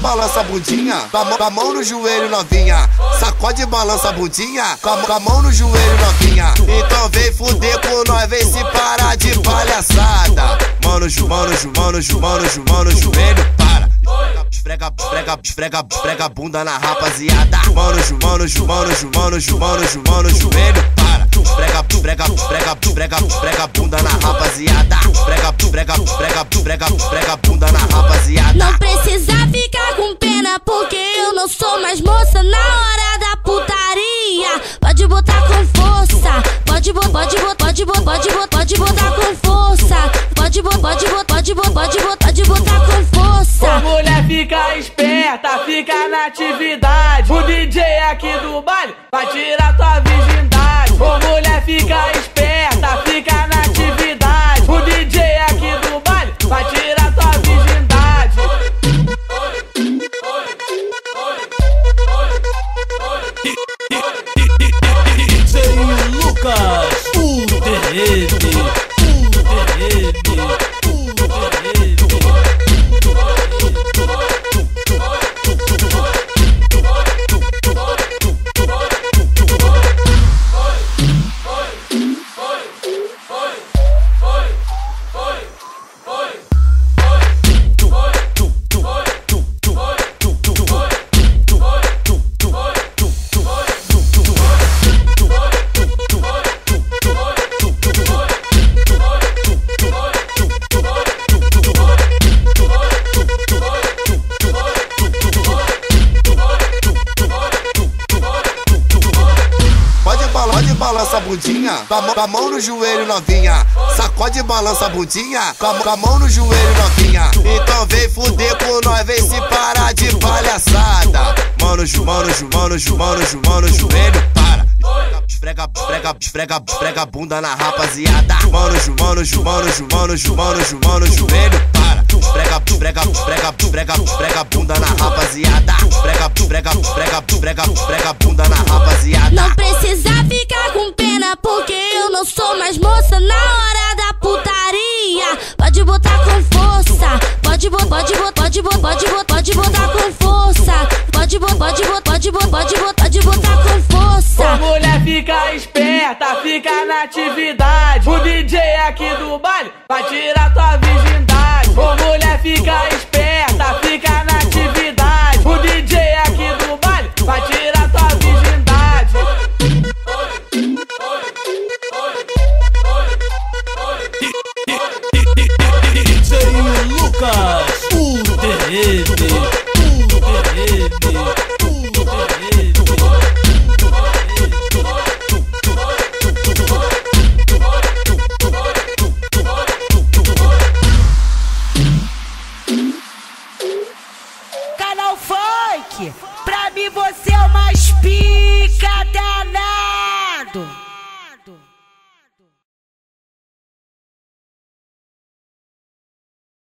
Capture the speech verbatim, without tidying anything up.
balança a bundinha, com a, mão, com a mão no joelho novinha. Sacode e balança a bundinha, com a, com a mão no joelho novinha. Então vem fuder com nós, vem se parar de palhaçada. Mano, ju, mano, ju, mano, ju, mano, ju, mano, joelho, para. Esfrega, esfrega, esfrega, esfrega a bunda na rapaziada. Mano, ju, mano, ju, mano, ju, mano, ju, mano, ju, mano, joelho, para. Esfrega, esfrega, esfrega, esfrega, esfrega a bunda na rapaziada. Esfrega, esfrega, esfrega, esfrega, esfrega a bunda na rapaziada. Não precisa ficar com pena, porque eu não sou mais moça na hora da putaria. Pode botar com força, pode botar, pode botar, pode botar, pode botar, pode botar com força. Pode botar, pode botar, pode botar, pode botar, pode botar com força. Ô mulher, fica esperta, fica na atividade. O D J aqui do baile vai tirar tua virgindade. Ô mulher, fica esperta, fica na atividade. O D J aqui do baile vai tirar tua virgindade. D J Lucas, o terreno, o terreno, o terreno. Balança a bundinha, com a, mão, com a mão no joelho novinha. Sacode e balança a bundinha, com a, com a mão no joelho novinha. Então vem fuder com nós, vem se parar de palhaçada. Mano, ju, mano, ju, mano, ju, mano, ju, mano, joelho, para. Esfrega, esfrega, esfrega, esfrega a bunda na rapaziada. Mano, ju, mano, ju, mano, ju, mano, ju, mano, ju, mano, joelho, para. Esfrega, esfrega, esfrega, esfrega, esfrega a bunda na rapaziada. Esfrega, esfrega, esfrega, esfrega, esfrega a bunda na rapaziada. Não precisa ficar com pena, porque eu não sou mais moça na hora da putaria. Pode botar com força, pode botar, pode botar, pode botar, pode botar, pode botar com força. Pode botar, pode botar, pode botar, pode botar, pode botar com força. Ô mulher, fica esperta, fica na atividade. O D J aqui do baile vai tirar tua virgindade. Ô mulher, fica esperta, fica na atividade. O D J aqui do baile vai tirar tua virgindade. D J Lucas, o terreno.